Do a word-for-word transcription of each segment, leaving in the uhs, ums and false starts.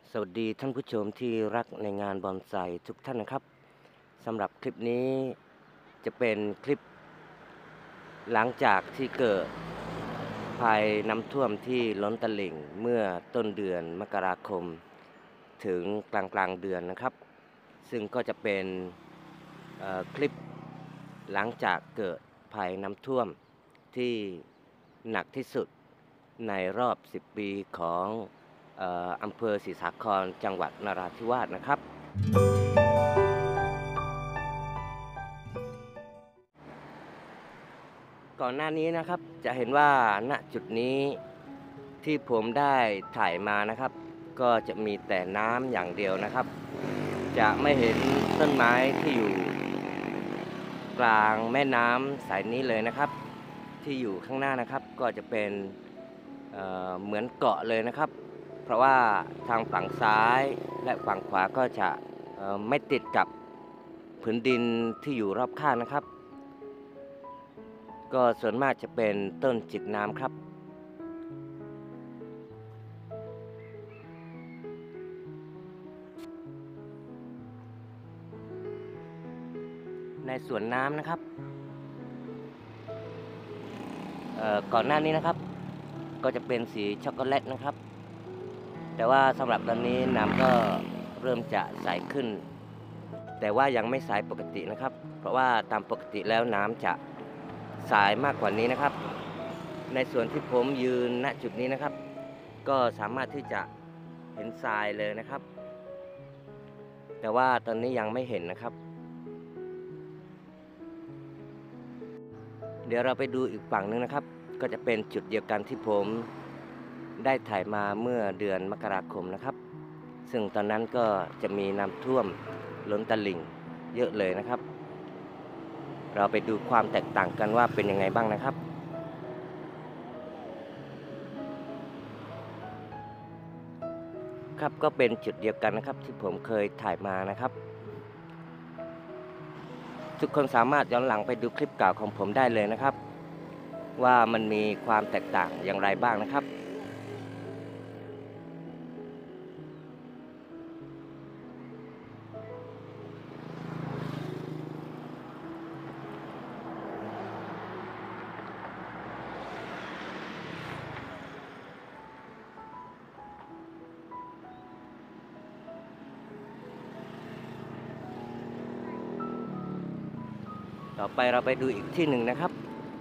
สวัสดีท่านผู้ชมที่รักในงานบอนไซทุกท่านนะครับสำหรับคลิปนี้จะเป็นคลิปหลังจากที่เกิดภัยน้ำท่วมที่ล้นตลิ่งเมื่อต้นเดือนมกราคมถึงกลางกลางเดือนนะครับซึ่งก็จะเป็นคลิปหลังจากเกิดภัยน้ำท่วมที่หนักที่สุดในรอบสิบปีของอำเภอศรีสาครจังหวัดนราธิวาสนะครับก่อนหน้านี้นะครับจะเห็นว่าณจุดนี้ที่ผมได้ถ่ายมานะครับก็จะมีแต่น้ำอย่างเดียวนะครับจะไม่เห็นต้นไม้ที่อยู่กลางแม่น้ำสายนี้เลยนะครับที่อยู่ข้างหน้านะครับก็จะเป็นเอ่อเหมือนเกาะเลยนะครับเพราะว่าทางฝั่งซ้ายและฝั่งขวาก็จะไม่ติดกับผืนดินที่อยู่รอบข้างนะครับก็ส่วนมากจะเป็นต้นจิกน้ำครับในสวนน้ำนะครับก่อนหน้านี้นะครับก็จะเป็นสีช็อกโกแลตนะครับแต่ว่าสำหรับตอนนี้น้ำก็เริ่มจะใสขึ้นแต่ว่ายังไม่ใสปกตินะครับเพราะว่าตามปกติแล้วน้ำจะใสมากกว่านี้นะครับในส่วนที่ผมยืนณจุดนี้นะครับก็สามารถที่จะเห็นทรายเลยนะครับแต่ว่าตอนนี้ยังไม่เห็นนะครับเดี๋ยวเราไปดูอีกฝั่งนึงนะครับก็จะเป็นจุดเดียวกันที่ผมได้ถ่ายมาเมื่อเดือนมกราคมนะครับซึ่งตอนนั้นก็จะมีน้ำท่วมล้นตลิ่งเยอะเลยนะครับเราไปดูความแตกต่างกันว่าเป็นยังไงบ้างนะครับครับก็เป็นจุดเดียวกันนะครับที่ผมเคยถ่ายมานะครับทุกคนสามารถย้อนหลังไปดูคลิปเก่าของผมได้เลยนะครับว่ามันมีความแตกต่างอย่างไรบ้างนะครับต่อไปเราไปดูอีกที่หนึ่งนะครับ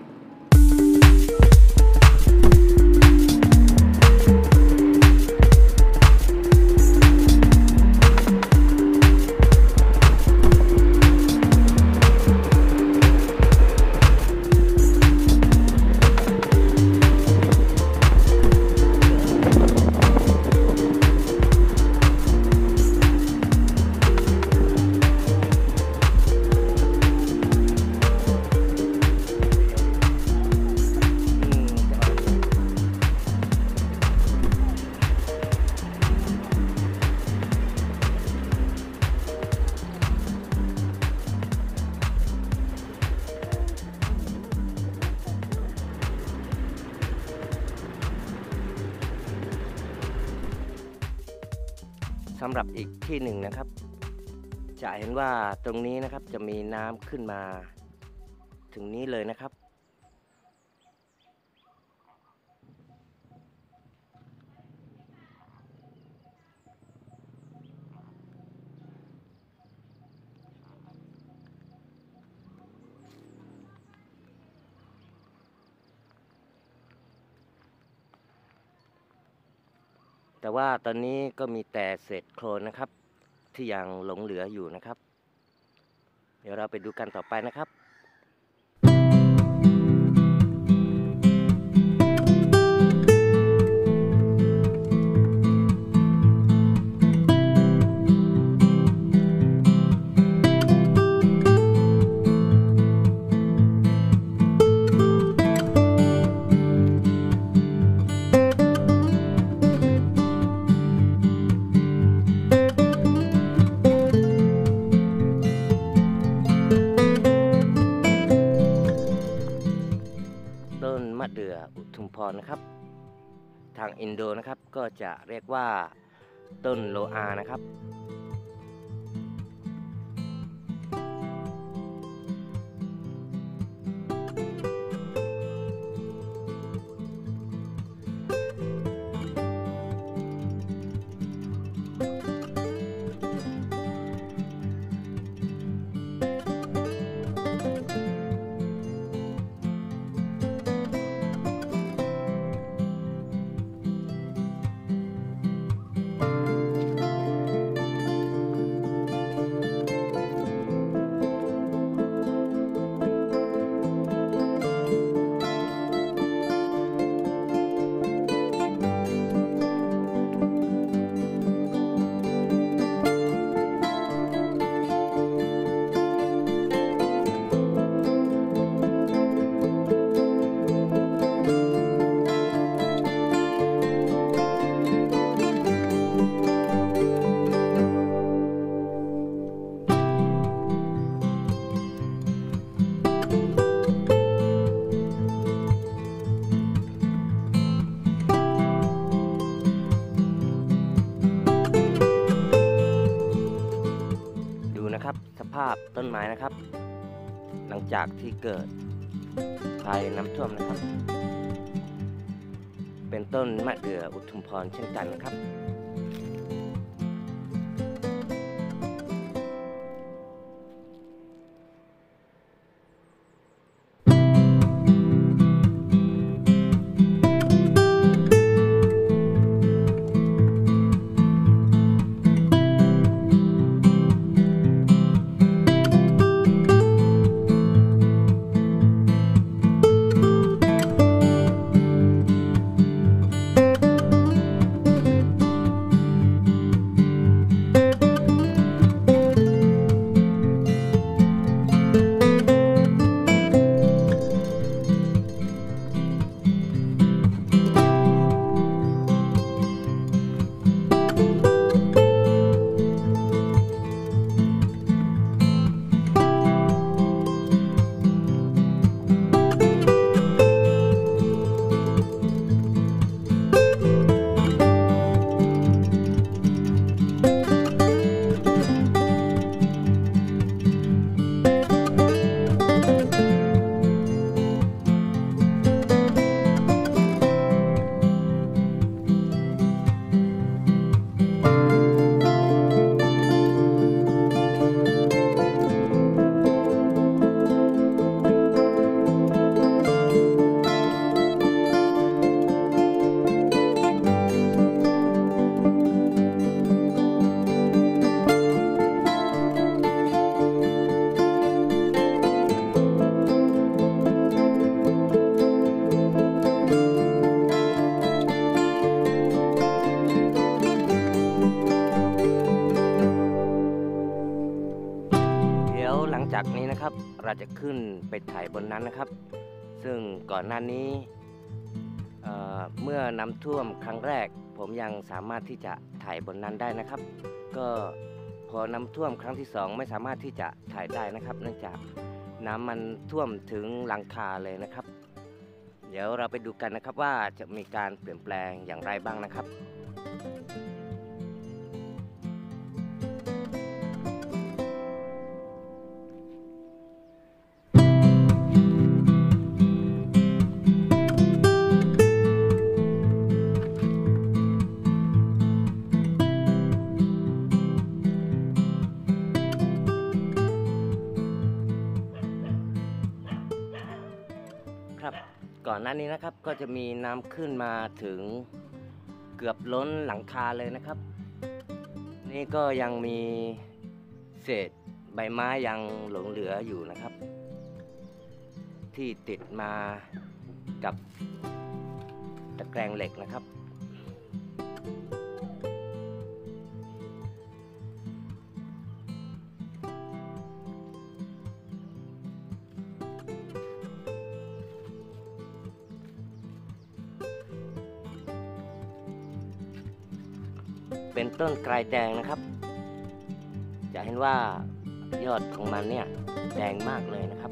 สำหรับอีกที่หนึ่งนะครับจะเห็นว่าตรงนี้นะครับจะมีน้ำขึ้นมาถึงนี้เลยนะครับแต่ว่าตอนนี้ก็มีแต่เศษโคลนนะครับที่ยังหลงเหลืออยู่นะครับเดี๋ยวเราไปดูกันต่อไปนะครับมะเดื่ออุทุมพรนะครับทางอินโดนะครับก็จะเรียกว่าต้นโลอานะครับสภาพต้นไม้นะครับหลังจากที่เกิดภัยน้ำท่วมนะครับเป็นต้นมะเดื่ออุทุมพรเช่นกันนะครับจากนี้นะครับเราจะขึ้นไปถ่ายบนนั้นนะครับ ซึ่งก่อนหน้านี้เอ่อเมื่อน้ำท่วมครั้งแรกผมยังสามารถที่จะถ่ายบนนั้นได้นะครับก็พอน้ำท่วมครั้งที่สองไม่สามารถที่จะถ่ายได้นะครับเนื่องจากน้ำมันท่วมถึงหลังคาเลยนะครับเดี๋ยวเราไปดูกันนะครับว่าจะมีการเปลี่ยนแปลงอย่างไรบ้างนะครับก่อนหน้านี้นะครับก็จะมีน้ำขึ้นมาถึงเกือบล้นหลังคาเลยนะครับนี่ก็ยังมีเศษใบไม้ยังหลงเหลืออยู่นะครับที่ติดมากับตะแกรงเหล็กนะครับเป็นต้นกลายแดงนะครับจะเห็นว่ายอดของมันเนี่ยแดงมากเลยนะครับ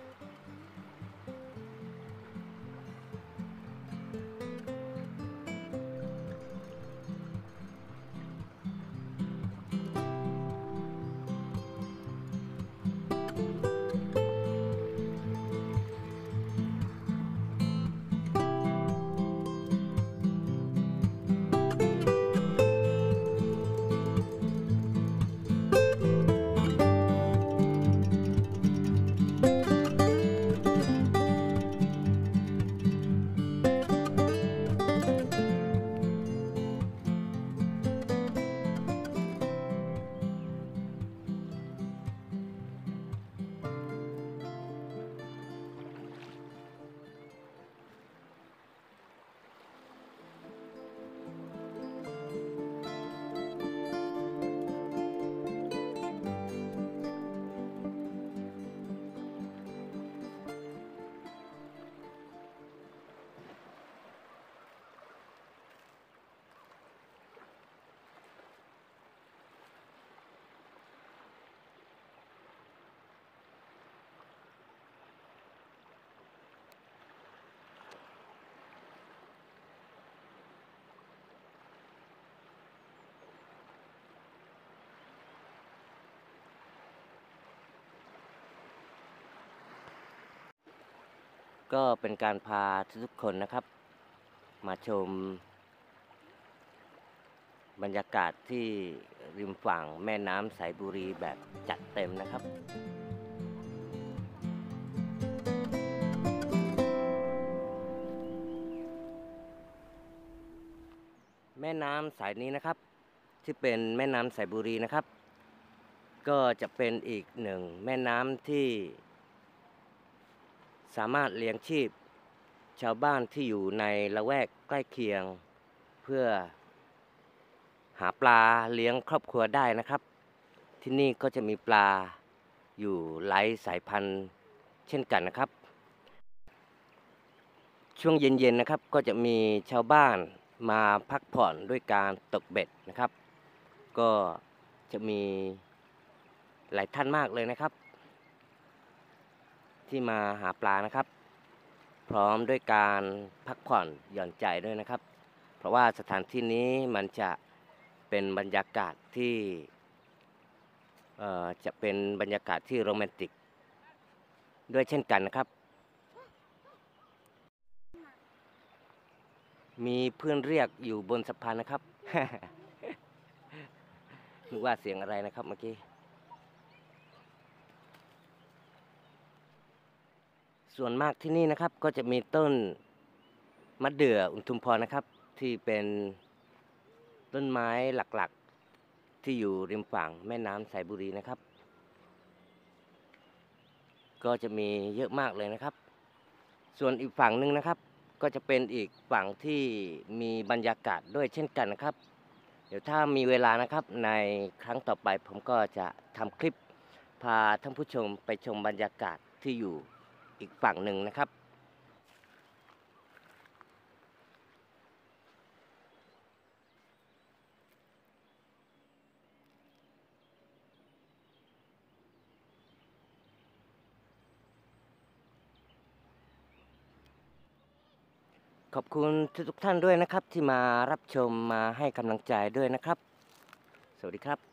ก็เป็นการพาทุกๆคนนะครับมาชมบรรยากาศที่ริมฝั่งแม่น้ำสายบุรีแบบจัดเต็มนะครับแม่น้ำสายนี้นะครับที่เป็นแม่น้ำสายบุรีนะครับก็จะเป็นอีกหนึ่งแม่น้ำที่สามารถเลี้ยงชีพชาวบ้านที่อยู่ในละแวกใกล้เคียงเพื่อหาปลาเลี้ยงครอบครัวได้นะครับที่นี่ก็จะมีปลาอยู่หลายสายพันธุ์เช่นกันนะครับช่วงเย็นๆนะครับก็จะมีชาวบ้านมาพักผ่อนด้วยการตกเบ็ดนะครับก็จะมีหลายท่านมากเลยนะครับที่มาหาปลานะครับพร้อมด้วยการพักผ่อนหย่อนใจด้วยนะครับเพราะว่าสถานที่นี้มันจะเป็นบรรยากาศที่เอ่อจะเป็นบรรยากาศที่โรแมนติกด้วยเช่นกันนะครับมีเพื่อนเรียกอยู่บนสะพานนะครับ นึกว่าเสียงอะไรนะครับเมื่อกี้ส่วนมากที่นี่นะครับก็จะมีต้นมะเดื่ออุทุมพรนะครับที่เป็นต้นไม้หลักๆที่อยู่ริมฝั่งแม่น้ำสายบุรีนะครับก็จะมีเยอะมากเลยนะครับส่วนอีกฝั่งหนึ่งนะครับก็จะเป็นอีกฝั่งที่มีบรรยากาศด้วยเช่นกันนะครับเดี๋ยวถ้ามีเวลานะครับในครั้งต่อไปผมก็จะทำคลิปพาท่านผู้ชมไปชมบรรยากาศที่อยู่อีกฝั่งหนึ่งนะครับขอบคุณทุกท่านด้วยนะครับที่มารับชมมาให้กำลังใจด้วยนะครับสวัสดีครับ